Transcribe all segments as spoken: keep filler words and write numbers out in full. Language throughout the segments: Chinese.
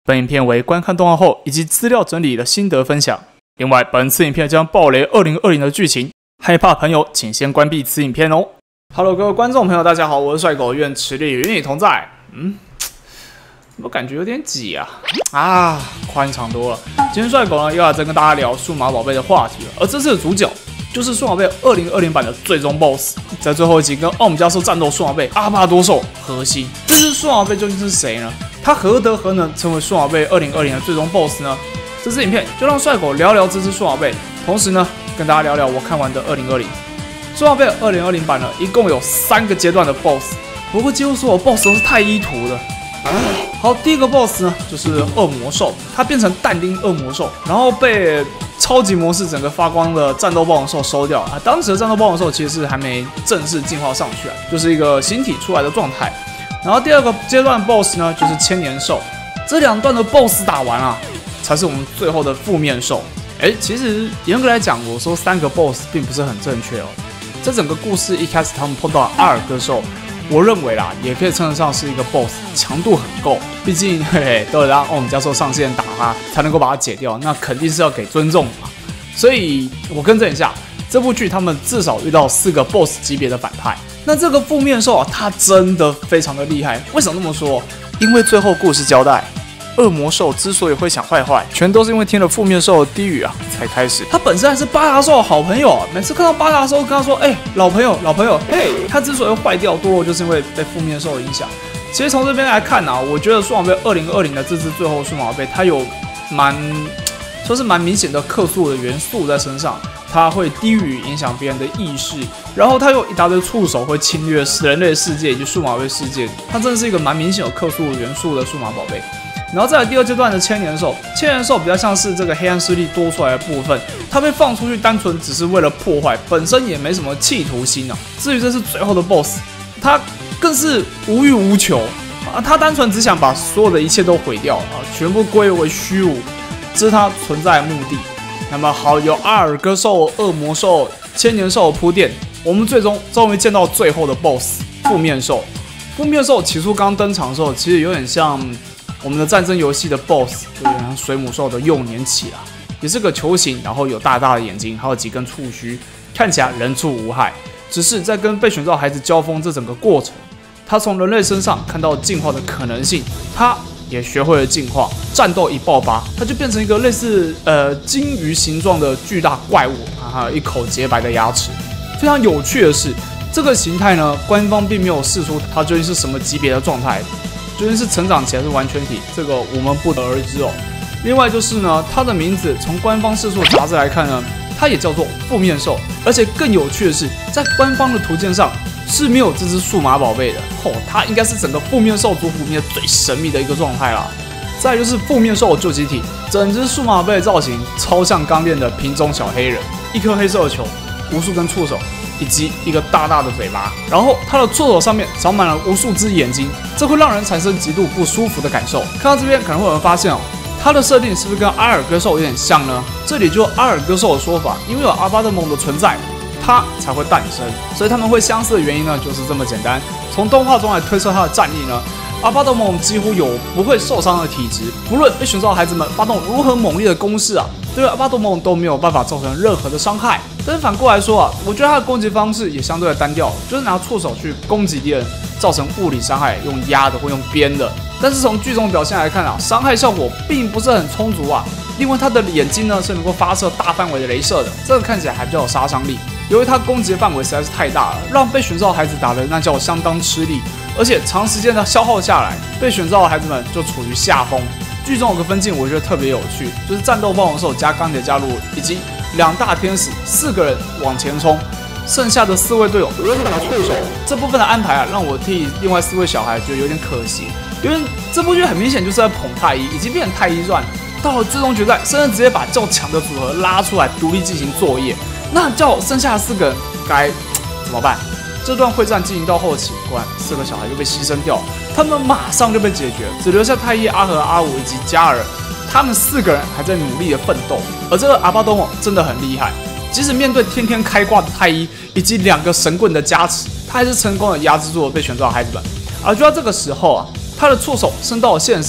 本影片为观看动画后以及资料整理的心得分享。另外，本次影片将爆雷二零二零的剧情，害怕朋友请先关闭此影片哦。Hello， 各位观众朋友，大家好，我是帅狗，愿实力与你同在。嗯，我感觉有点挤啊，啊，宽敞多了。今天帅狗呢又要再跟大家聊数码宝贝的话题了，而这次的主角就是数码宝贝二零二零版的最终 B O S S， 在最后一集跟奥姆加兽战斗数码宝贝阿巴多兽核心。这只数码宝贝究竟是谁呢？他何德何能成为数码宝贝二零二零的最终 B O S S 呢？这支影片就让帅狗聊聊这只数码宝贝，同时呢跟大家聊聊我看完的二零二零。数码宝贝二零二零版呢一共有三个阶段的 B O S S， 不过几乎所有 B O S S 都是太一图的。好，第一个 B O S S 呢就是恶魔兽，它变成但丁恶魔兽，然后被超级模式整个发光的战斗霸王兽收掉啊。当时的战斗霸王兽其实是还没正式进化上去啊，就是一个形体出来的状态。然后第二个阶段 B O S S 呢就是千年兽，这两段的 B O S S 打完啊，才是我们最后的负面兽。哎，其实严格来讲，我说三个 B O S S 并不是很正确哦。这整个故事一开始他们碰到阿尔戈兽，我认为啦，也可以称得上是一个 B O S S， 强度很够。毕竟嘿嘿，都得让奥姆加兽上线打他，才能够把它解掉，那肯定是要给尊重嘛。所以我更正一下，这部剧他们至少遇到四个 B O S S 级别的反派。那这个负面兽啊，它真的非常的厉害。为什么这么说？因为最后故事交代，恶魔兽之所以会想坏坏，全都是因为听了负面兽的低语啊才开始。他本身还是巴达兽的好朋友啊，每次看到巴达兽跟他说：“哎、欸，老朋友，老朋友，嘿。”他之所以会坏掉，多就是因为被负面兽影响。其实从这边来看啊，我觉得数码宝贝二零二零的这支最后数码宝贝，它有蛮说是蛮明显的客诉的元素在身上。它会低语影响别人的意识，然后它有一大堆触手会侵略人类世界以及数码宝贝世界，它真的是一个蛮明显有客诉元素的数码宝贝。然后再来第二阶段的千年兽，千年兽比较像是这个黑暗势力多出来的部分，它被放出去单纯只是为了破坏，本身也没什么企图心啊。至于这是最后的 B O S S， 它更是无欲无求啊，它单纯只想把所有的一切都毁掉啊，全部归为虚无，这是它存在的目的。那么好，有阿尔戈兽、恶魔兽、千年兽的铺垫，我们最终终于见到最后的 B O S S 负面兽。负面兽起初刚登场的时候，其实有点像我们的战争游戏的 B O S S， 就有点像水母兽的幼年期啦，也是个球形，然后有大大的眼睛，还有几根触须，看起来人畜无害。只是在跟被选召孩子交锋这整个过程，他从人类身上看到进化的可能性，他也学会了进化，战斗一爆发，它就变成一个类似呃鲸鱼形状的巨大怪物啊，还有一口洁白的牙齿。非常有趣的是，这个形态呢，官方并没有释出它究竟是什么级别的状态，究竟是成长期还是完全体，这个我们不得而知哦。另外就是呢，它的名字从官方释出的杂志来看呢，它也叫做负面兽，而且更有趣的是，在官方的图鉴上是没有这只数码宝贝的哦，它应该是整个负面兽族谱里面最神秘的一个状态啦。再来就是负面兽的救济体，整只数码宝贝的造型超像刚练的瓶中小黑人，一颗黑色的球，无数根触手，以及一个大大的嘴巴，然后它的触手上面长满了无数只眼睛，这会让人产生极度不舒服的感受。看到这边可能会有人发现哦，它的设定是不是跟阿尔戈兽有点像呢？这里就阿尔戈兽的说法，因为有阿巴德蒙的存在，它才会诞生，所以他们会相似的原因呢，就是这么简单。从动画中来推测它的战力呢，阿巴德蒙几乎有不会受伤的体质，不论被选召孩子们发动如何猛烈的攻势啊，对阿巴德蒙都没有办法造成任何的伤害。但是反过来说啊，我觉得它的攻击方式也相对的单调，就是拿触手去攻击敌人，造成物理伤害，用压的或用鞭的。但是从剧中表现来看啊，伤害效果并不是很充足啊。另外，它的眼睛呢是能够发射大范围的雷射的，这个看起来还比较有杀伤力。由于它攻击的范围实在是太大了，让被选召孩子打的那叫相当吃力，而且长时间的消耗下来，被选召的孩子们就处于下风。剧中有个分镜我觉得特别有趣，就是战斗霸王兽加钢铁加入以及两大天使四个人往前冲，剩下的四位队友都是拿触手。这部分的安排啊，让我替另外四位小孩觉得有点可惜，因为这部剧很明显就是在捧太一，已经变成太一传。到了最终决赛，甚至直接把较强的组合拉出来独立进行作业。那叫剩下的四个人该怎么办？这段会战进行到后期，果然四个小孩就被牺牲掉，他们马上就被解决，只留下太一、阿和、阿五以及加尔，他们四个人还在努力的奋斗。而这个阿巴多蒙真的很厉害，即使面对天天开挂的太一以及两个神棍的加持，他还是成功的压制住了被选召的孩子们。而就在这个时候啊，他的触手伸到了现实世界，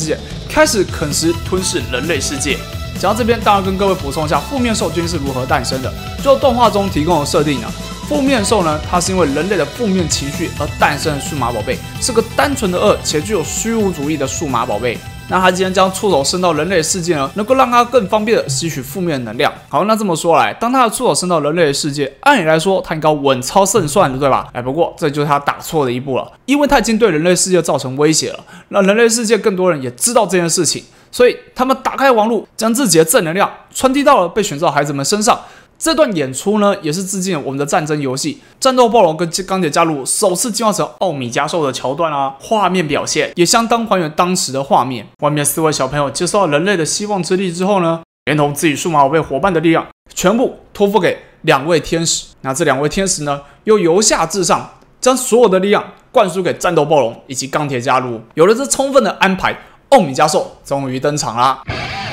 开始啃食吞噬人类世界。讲到这边，当然跟各位补充一下，负面兽究竟是如何诞生的。就动画中提供的设定啊，负面兽呢，它是因为人类的负面情绪而诞生的数码宝贝，是个单纯的恶且具有虚无主义的数码宝贝。那它既然将触手伸到人类的世界呢，能够让它更方便的吸取负面能量。好，那这么说来，当它的触手伸到人类的世界，按理来说它应该稳操胜算的，对吧？哎，不过这就是它打错的一步了，因为它已经对人类世界造成威胁了，让人类世界更多人也知道这件事情。所以他们打开网络，将自己的正能量传递到了被选召的孩子们身上。这段演出呢，也是致敬了我们的战争游戏《战斗暴龙》跟钢铁加入首次进化成奥米加兽的桥段啊，画面表现也相当还原当时的画面。外面四位小朋友接受到人类的希望之力之后呢，连同自己数码宝贝伙伴的力量，全部托付给两位天使。那这两位天使呢，又由下至上将所有的力量灌输给战斗暴龙以及钢铁加入。有了这充分的安排，奥米加兽终于登场啦！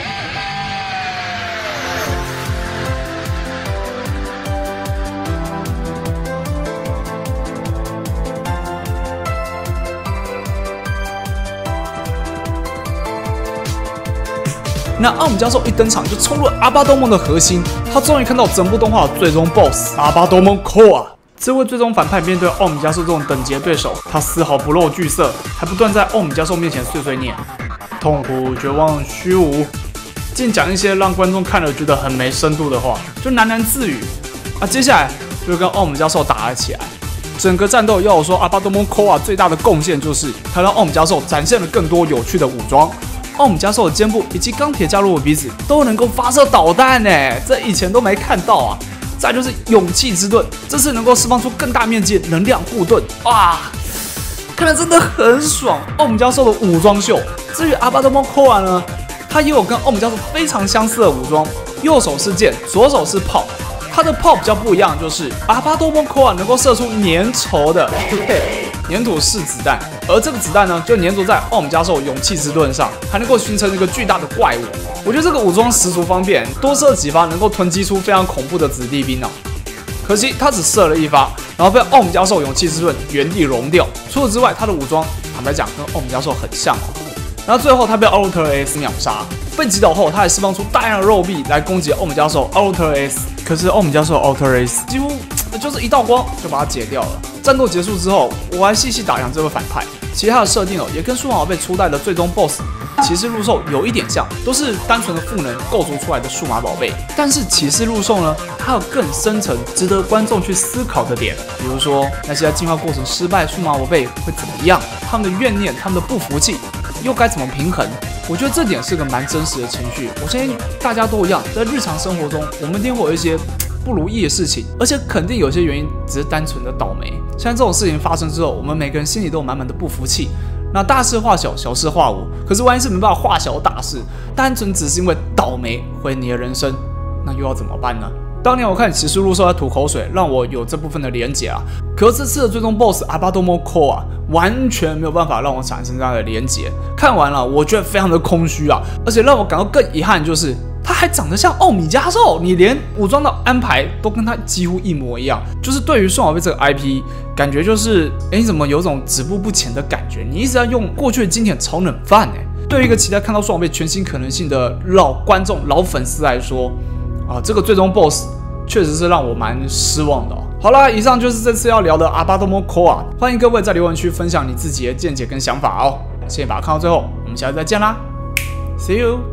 那奥米加兽一登场就冲入阿巴多蒙的核心，他终于看到整部动画的最终 B O S S 阿巴多蒙 Core。这位最终反派面对奥米加兽这种等级的对手，他丝毫不露惧色，还不断在奥米加兽面前碎碎念，痛苦、绝望、虚无，竟讲一些让观众看了觉得很没深度的话，就喃喃自语。啊，接下来就跟奥米加兽打了起来。整个战斗要我说，阿巴多蒙 Core 最大的贡献就是他让奥米加兽展现了更多有趣的武装。奥米加兽的肩部以及钢铁加入的鼻子都能够发射导弹呢，这以前都没看到啊！再就是勇气之盾，这次能够释放出更大面积的能量护盾，哇，看得真的很爽！奥米加兽的武装秀。至于阿巴多蒙 Core 呢，它也有跟奥米加兽非常相似的武装，右手是剑，左手是炮。它的炮比较不一样，就是阿巴多蒙 Core 能够射出粘稠的粘土式子弹，而这个子弹呢，就粘着在奥米加兽勇气之盾上，还能够形成一个巨大的怪物。我觉得这个武装十足方便，多射几发能够囤积出非常恐怖的子弟兵哦。可惜他只射了一发，然后被奥米加兽勇气之盾原地融掉。除此之外，他的武装坦白讲跟奥米加兽很像哦。然后最后他被 Ultra S 秒杀，被击倒后，他还释放出大量的肉币来攻击奥米加兽 Ultra S。可是奥米加兽 Ultra S 几乎就是一道光就把它解掉了。战斗结束之后，我还细细打量这个反派，其他的设定哦，也跟数码宝贝初代的最终 B O S S 骑士陆兽有一点像，都是单纯的赋能构筑出来的数码宝贝。但是骑士陆兽呢，它有更深层、值得观众去思考的点，比如说那些在进化过程失败数码宝贝会怎么样，他们的怨念、他们的不服气又该怎么平衡？我觉得这点是个蛮真实的情绪。我相信大家都一样，在日常生活中，我们一定会有一些不如意的事情，而且肯定有些原因只是单纯的倒霉。像这种事情发生之后，我们每个人心里都有满满的不服气。那大事化小，小事化无。可是万一是没办法化小大事，单纯只是因为倒霉毁你的人生，那又要怎么办呢？当年我看骑士陆兽在吐口水，让我有这部分的连结啊。可是这次的最终 B O S S 阿巴多蒙 Core 啊，完全没有办法让我产生这样的连结。看完了，我觉得非常的空虚啊，而且让我感到更遗憾就是，他还长得像奥米加兽，你连武装的安排都跟他几乎一模一样。就是对于数码宝贝这个 I P， 感觉就是，哎，你怎么有种止步不前的感觉？你一直在用过去的经典炒冷饭哎。对于一个期待看到数码宝贝全新可能性的老观众、老粉丝来说，啊，这个最终 B O S S 确实是让我蛮失望的哦。好啦，以上就是这次要聊的阿巴多蒙 Core， 欢迎各位在留言区分享你自己的见解跟想法哦。谢谢把它看到最后，我们下次再见啦 ，See you。